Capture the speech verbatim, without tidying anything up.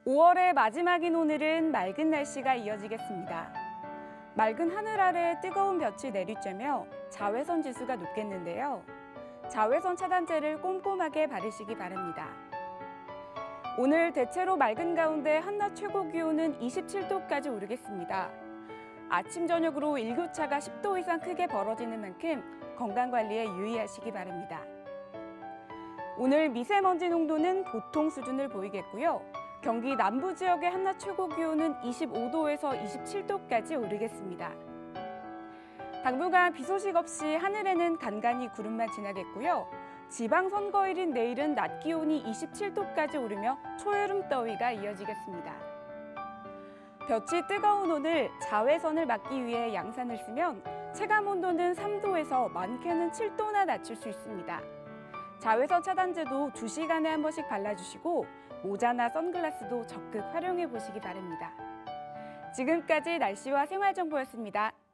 오월의 마지막인 오늘은 맑은 날씨가 이어지겠습니다. 맑은 하늘 아래 뜨거운 볕이 내리쬐며 자외선 지수가 높겠는데요. 자외선 차단제를 꼼꼼하게 바르시기 바랍니다. 오늘 대체로 맑은 가운데 한낮 최고 기온은 이십칠 도까지 오르겠습니다. 아침 저녁으로 일교차가 십 도 이상 크게 벌어지는 만큼 건강관리에 유의하시기 바랍니다. 오늘 미세먼지 농도는 보통 수준을 보이겠고요. 경기 남부 지역의 한낮 최고 기온은 이십오 도에서 이십칠 도까지 오르겠습니다. 당분간 비 소식 없이 하늘에는 간간히 구름만 지나겠고요. 지방선거일인 내일은 낮 기온이 이십칠 도까지 오르며 초여름 더위가 이어지겠습니다. 볕이 뜨거운 오늘 자외선을 막기 위해 양산을 쓰면 체감온도는 삼 도에서 많게는 칠 도나 낮출 수 있습니다. 자외선 차단제도 두 시간에 한 번씩 발라주시고 모자나 선글라스도 적극 활용해 보시기 바랍니다. 지금까지 날씨와 생활정보였습니다.